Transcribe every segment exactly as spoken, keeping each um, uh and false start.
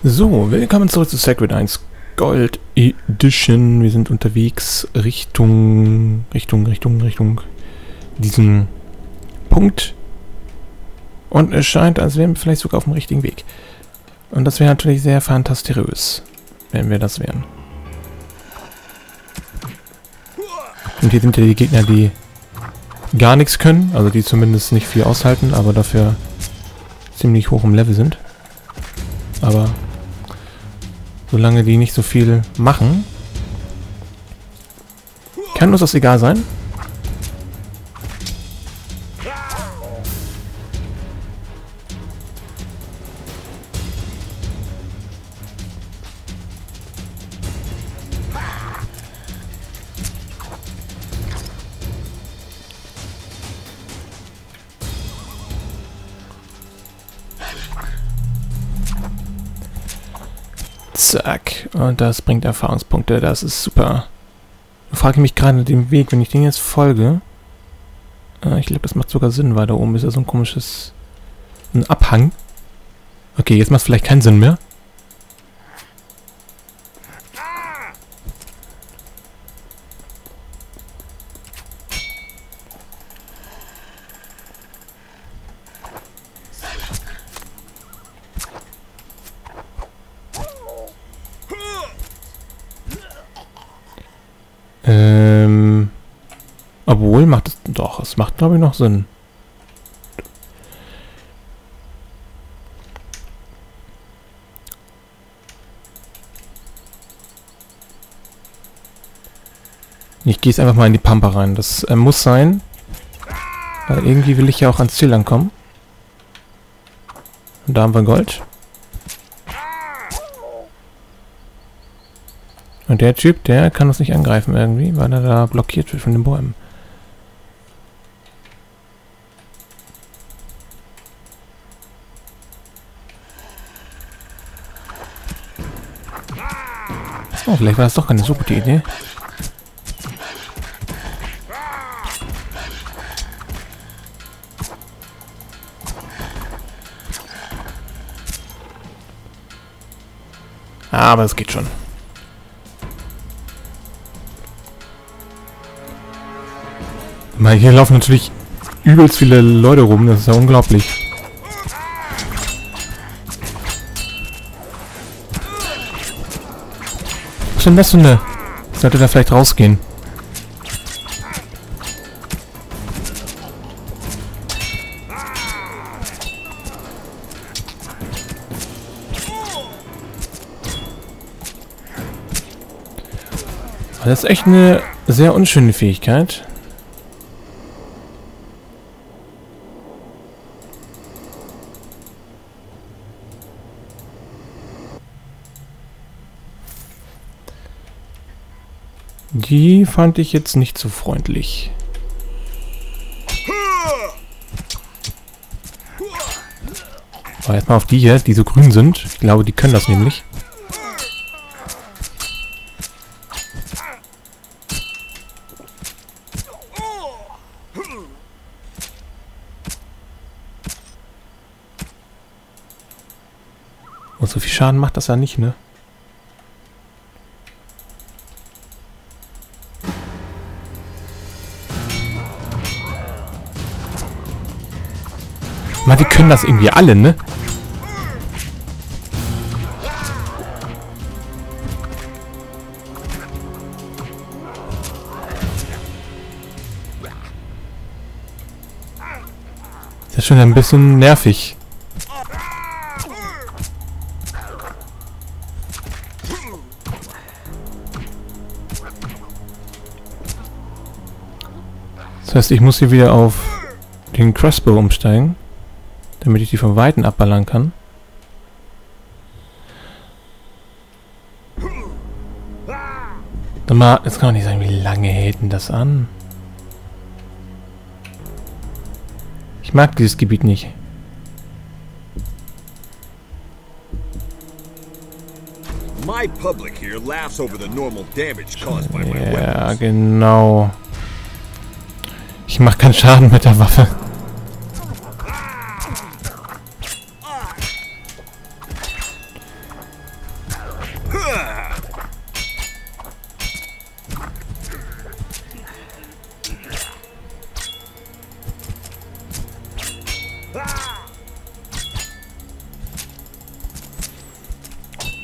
So, willkommen zurück zu Sacred eins Gold Edition. Wir sind unterwegs Richtung, Richtung, Richtung, Richtung diesen Punkt. Und es scheint, als wären wir vielleicht sogar auf dem richtigen Weg. Und das wäre natürlich sehr fantastisch, wenn wir das wären. Und hier sind ja die Gegner, die gar nichts können, also die zumindest nicht viel aushalten, aber dafür ziemlich hoch im Level sind. Aber solange die nicht so viel machen, kann uns das egal sein. Zack. Und das bringt Erfahrungspunkte. Das ist super. Ich frage mich gerade den Weg, wenn ich den jetzt folge. Äh, ich glaube, das macht sogar Sinn, weil da oben ist ja so ein komisches... ein Abhang. Okay, jetzt macht es vielleicht keinen Sinn mehr. Ähm, obwohl, macht es doch, es macht, glaube ich, noch Sinn. Ich gehe jetzt einfach mal in die Pampa rein. Das äh, muss sein. Weil irgendwie will ich ja auch ans Ziel ankommen. Und da haben wir Gold. Und der Typ, der kann uns nicht angreifen irgendwie, weil er da blockiert wird von den Bäumen. Oh, vielleicht war das doch keine so gute Idee. Aber es geht schon. Mal, hier laufen natürlich übelst viele Leute rum, das ist ja unglaublich. Was ist denn das für eine? Sollte da vielleicht rausgehen? Das ist echt eine sehr unschöne Fähigkeit. Die fand ich jetzt nicht so freundlich. Aber jetzt mal auf die hier, die so grün sind. Ich glaube, die können das nämlich. Und so viel Schaden macht das ja nicht, ne? Mal, die können das irgendwie alle, ne? Das ist schon ein bisschen nervig. Das heißt, ich muss hier wieder auf den Crossbow umsteigen, damit ich die von Weitem abballern kann. Mal, jetzt kann man nicht sagen, wie lange hält denn das an? Ich mag dieses Gebiet nicht. Ja, genau. Ich mache keinen Schaden mit der Waffe.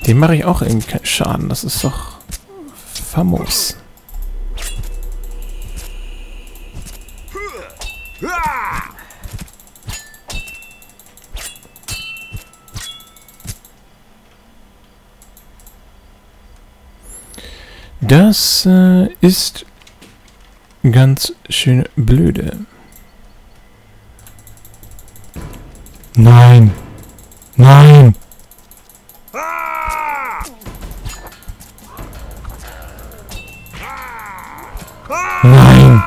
Dem mache ich auch irgendwie keinen Schaden. Das ist doch famos. Das äh, ist ganz schön blöde. Nein! Nein! Nein!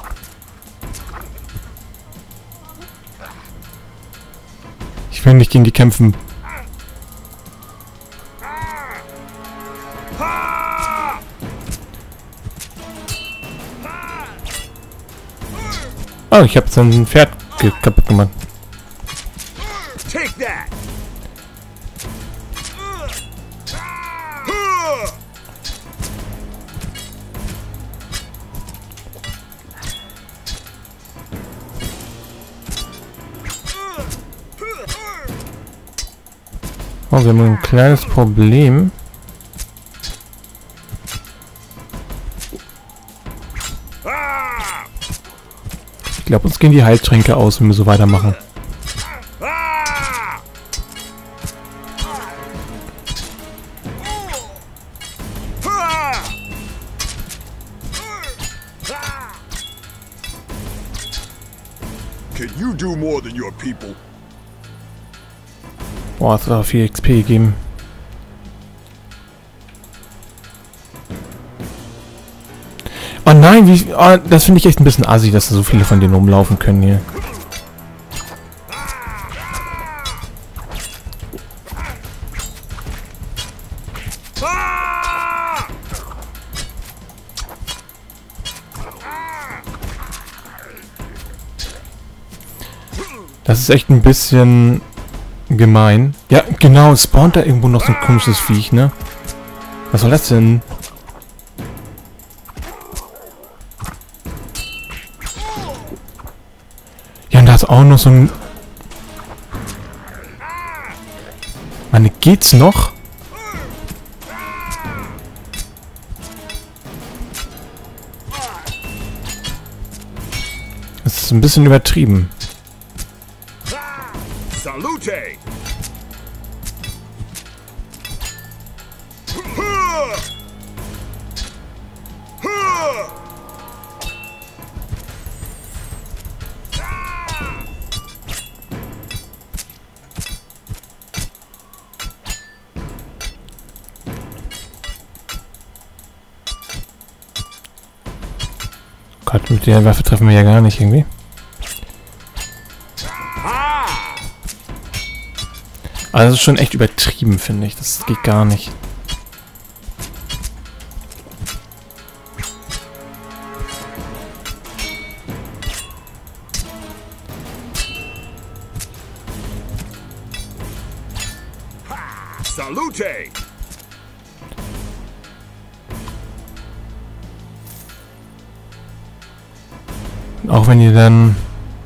Ich will nicht gegen die kämpfen. Oh, ich habe so ein Pferd kaputt gemacht. Oh, wir haben ein kleines Problem. Ich glaube, uns gehen die Heiltränke aus, wenn wir so weitermachen. Can you do more than your people? Boah, es hat auch viel X P gegeben. Oh nein, wie, oh, das finde ich echt ein bisschen assi, dass da so viele von denen rumlaufen können hier. Das ist echt ein bisschen gemein. Ja, genau, es spawnt da irgendwo noch so ein komisches Viech, ne? Was soll das denn? Ja, und da ist auch noch so ein... Mann, geht's noch? Das ist ein bisschen übertrieben. Salute! Gott, mit der Waffe treffen wir ja gar nicht irgendwie. Also das ist schon echt übertrieben, finde ich. Das geht gar nicht. Salute! Auch wenn ihr dann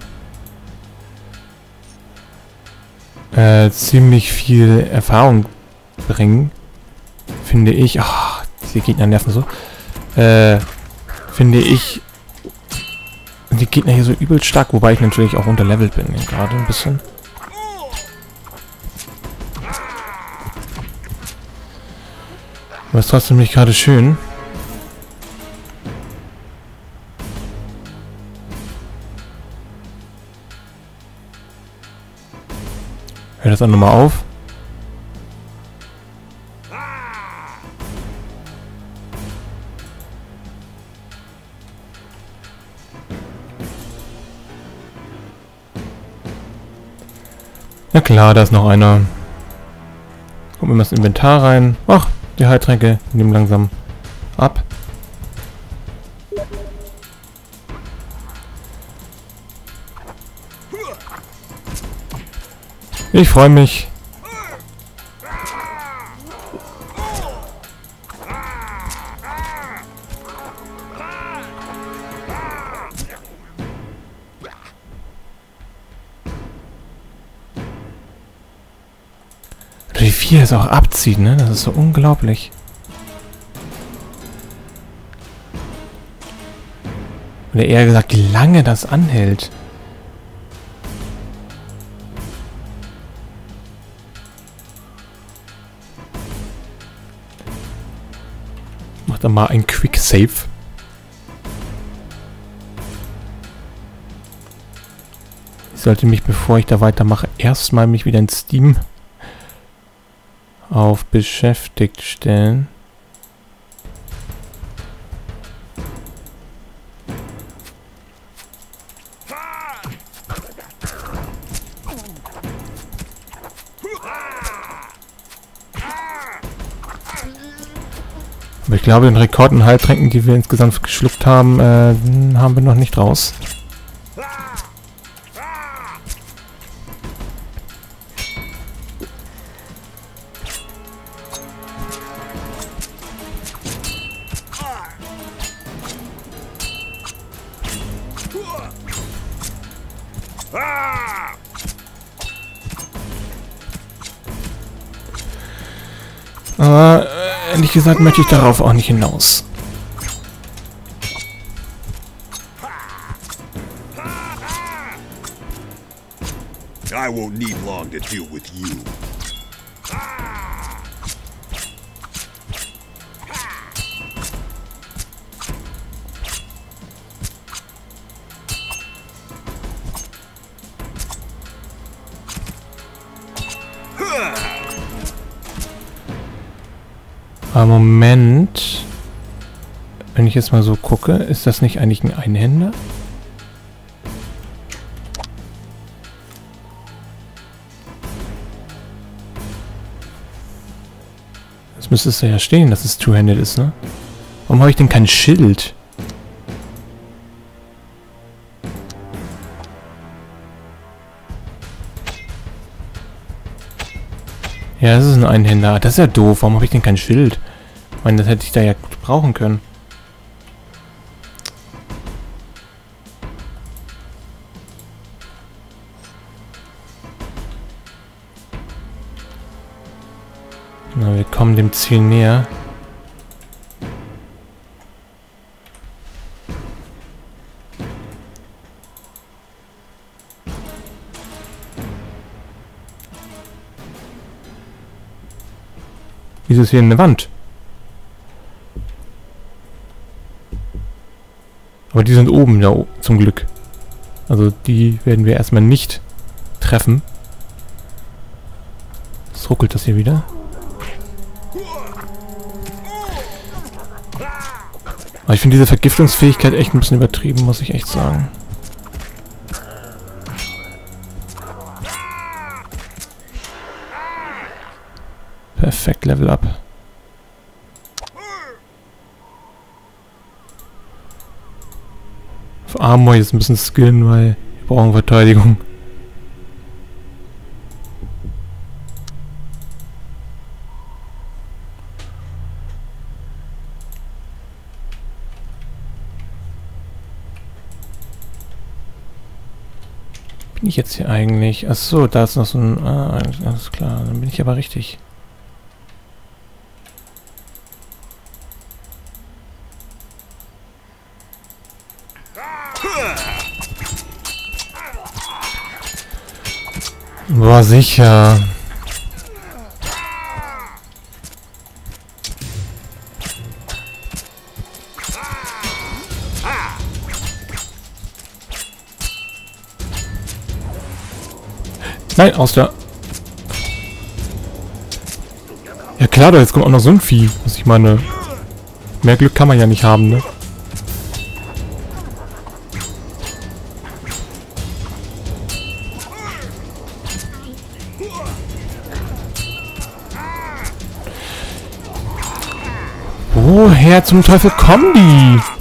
äh, ziemlich viel Erfahrung bringen, finde ich, ach, diese Gegner nerven so, äh, finde ich die Gegner hier so übel stark, wobei ich natürlich auch unterlevelt bin, gerade ein bisschen. Aber es ist trotzdem nicht gerade schön. Hört das auch nochmal auf. Ja klar, da ist noch einer. Gucken wir mal ins Inventar rein. Ach, die Heiltränke nehmen langsam ab. Ich freue mich. Wie viel es auch abzieht, ne? Das ist so unglaublich. Oder eher gesagt, wie lange das anhält. Mach dann mal ein Quick Save. Ich sollte mich, bevor ich da weitermache, erstmal mich wieder in Steam auf beschäftigt stellen. Aber ich glaube, den Rekord an Heiltränken, die wir insgesamt geschluckt haben, äh, haben wir noch nicht raus. Aber äh, ehrlich gesagt möchte ich darauf auch nicht hinaus. I won't need long to deal with you. Aber Moment, wenn ich jetzt mal so gucke, ist das nicht eigentlich ein Einhänder? Das müsste es ja stehen, dass es Two-Handed ist, ne? Warum habe ich denn kein Schild? Ja, das ist ein Einhänder. Das ist ja doof. Warum habe ich denn kein Schild? Ich meine, das hätte ich da ja gut brauchen können. Na, wir kommen dem Ziel näher. Wieso ist hier eine Wand? Aber die sind oben, ja, zum Glück. Also die werden wir erstmal nicht treffen. Jetzt ruckelt das hier wieder. Aber ich finde diese Vergiftungsfähigkeit echt ein bisschen übertrieben, muss ich echt sagen. Perfekt, Level Up. Auf Armor jetzt ein bisschen skillen, weil wir brauchen Verteidigung. Bin ich jetzt hier eigentlich? Achso, da ist noch so ein... Ah, alles klar, dann bin ich aber richtig. War sicher. Nein, aus der... Ja klar, da jetzt kommt auch noch so ein Vieh. Was ich meine... Mehr Glück kann man ja nicht haben, ne? Woher zum Teufel kommen die?